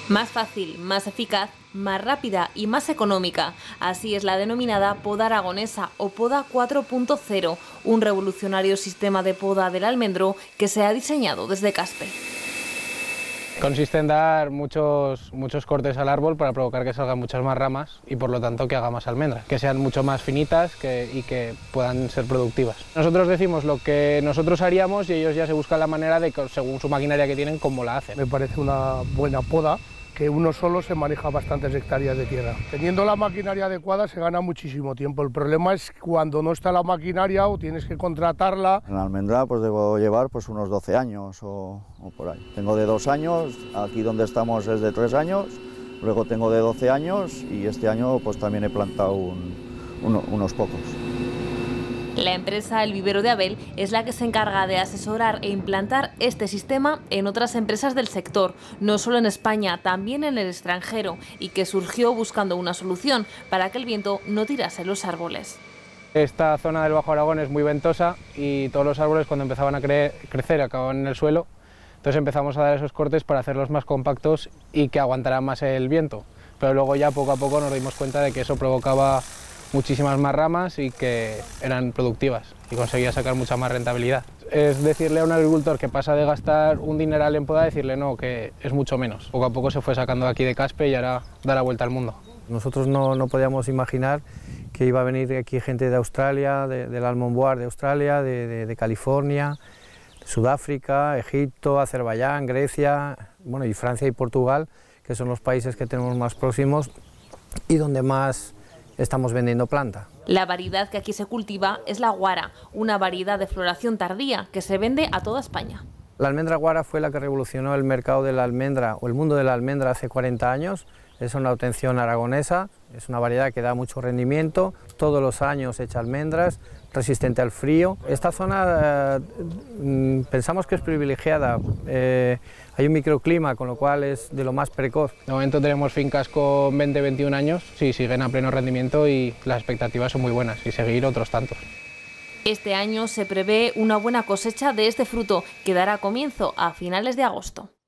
Más fácil, más eficaz, más rápida y más económica. Así es la denominada poda aragonesa o poda 4.0, un revolucionario sistema de poda del almendro que se ha diseñado desde Caspe. Consiste en dar muchos cortes al árbol para provocar que salgan muchas más ramas y por lo tanto que haga más almendras, que sean mucho más finitas y que puedan ser productivas. Nosotros decimos lo que nosotros haríamos y ellos ya se buscan la manera de, según su maquinaria que tienen, cómo la hacen. Me parece una buena poda, que uno solo se maneja bastantes hectáreas de tierra. Teniendo la maquinaria adecuada se gana muchísimo tiempo. El problema es cuando no está la maquinaria o tienes que contratarla. En la almendra pues debo llevar pues unos 12 años o por ahí. Tengo de 2 años, aquí donde estamos es de 3 años, luego tengo de 12 años y este año pues también he plantado unos pocos. La empresa El Vivero de Abel es la que se encarga de asesorar e implantar este sistema en otras empresas del sector, no solo en España, también en el extranjero, y que surgió buscando una solución para que el viento no tirase los árboles. Esta zona del Bajo Aragón es muy ventosa y todos los árboles cuando empezaban a crecer acababan en el suelo, entonces empezamos a dar esos cortes para hacerlos más compactos y que aguantaran más el viento, pero luego ya poco a poco nos dimos cuenta de que eso provocaba muchísimas más ramas y que eran productivas y conseguía sacar mucha más rentabilidad. Es decirle a un agricultor que pasa de gastar un dineral en poda, decirle no, que es mucho menos. Poco a poco se fue sacando de aquí de Caspe y ahora da la vuelta al mundo. Nosotros no podíamos imaginar que iba a venir aquí gente de Australia, del Almond Boar de Australia, de California, de Sudáfrica, Egipto, Azerbaiyán, Grecia, bueno, y Francia y Portugal, que son los países que tenemos más próximos y donde más estamos vendiendo planta. La variedad que aquí se cultiva es la guara, una variedad de floración tardía que se vende a toda España. La almendra guara fue la que revolucionó el mercado de la almendra o el mundo de la almendra hace 40 años. Es una obtención aragonesa, es una variedad que da mucho rendimiento, todos los años echa almendras, resistente al frío. Esta zona pensamos que es privilegiada, hay un microclima, con lo cual es de lo más precoz. De momento tenemos fincas con 20-21 años, sí, siguen a pleno rendimiento y las expectativas son muy buenas y seguir otros tantos. Este año se prevé una buena cosecha de este fruto que dará comienzo a finales de agosto.